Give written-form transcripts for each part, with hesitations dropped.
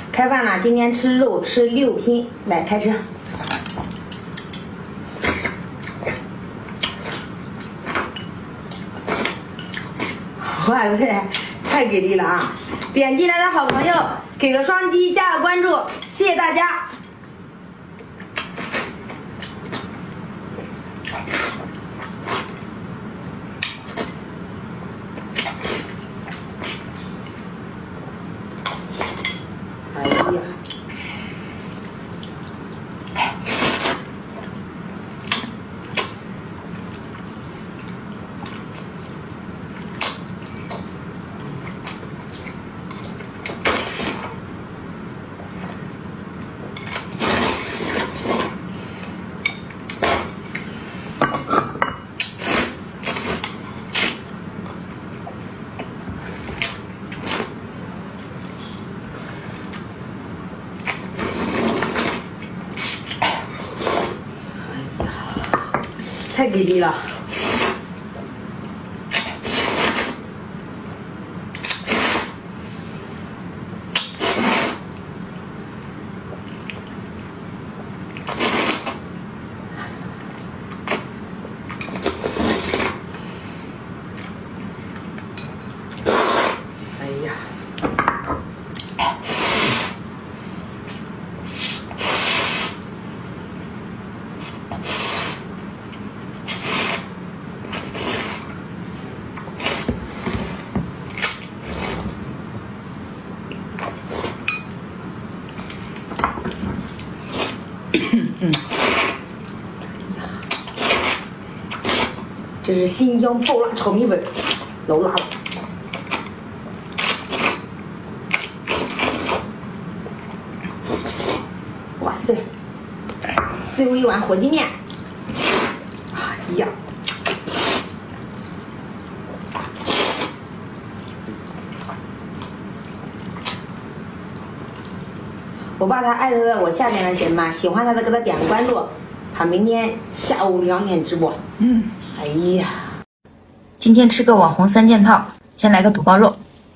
开饭了，今天吃肉，吃6拼，来开吃。哇塞，太给力了啊！点进来的好朋友，给个双击，加个关注，谢谢大家。哎呀！太给力了！哎呀！这是新疆爆辣炒米粉，老辣了！哇塞，最后一碗火鸡面，哎呀！我把他艾特在我下面的人嘛，喜欢他的给他点个关注，他明天下午2点直播。哎呀， 今天吃个网红3件套，先来个肚包肉。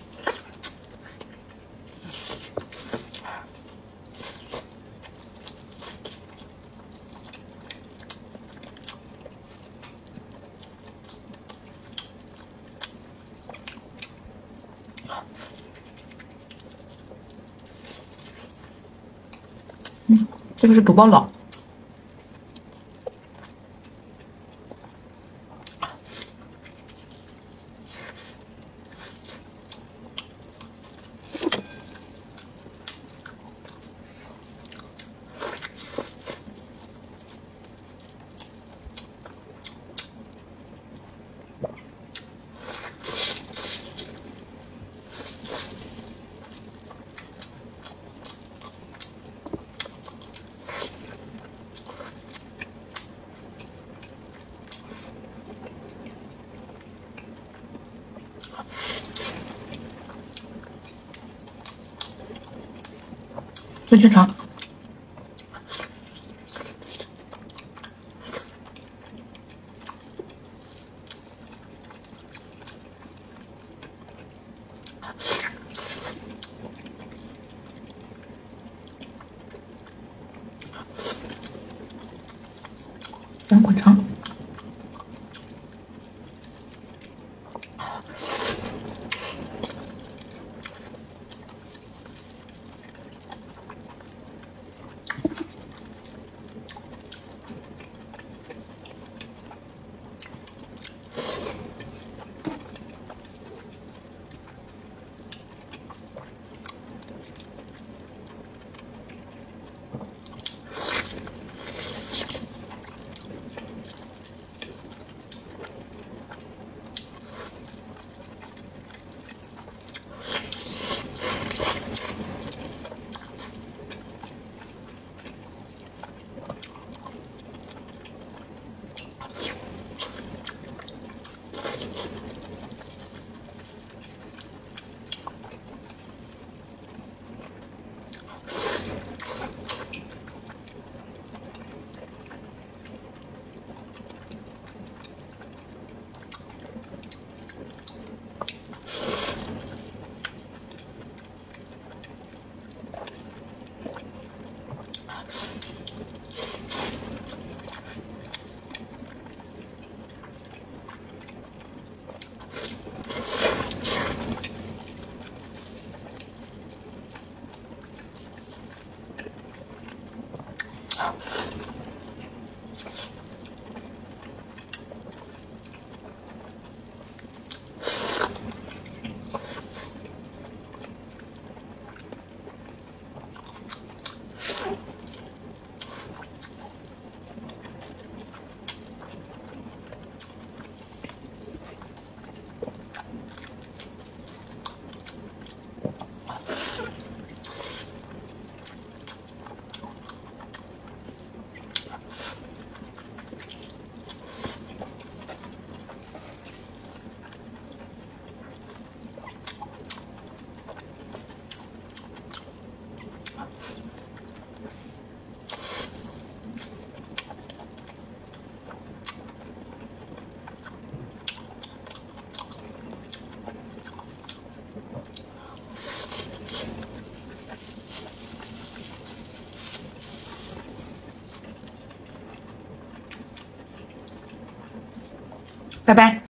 这个是肚包脑。最正常。羊滚肠。 拜拜。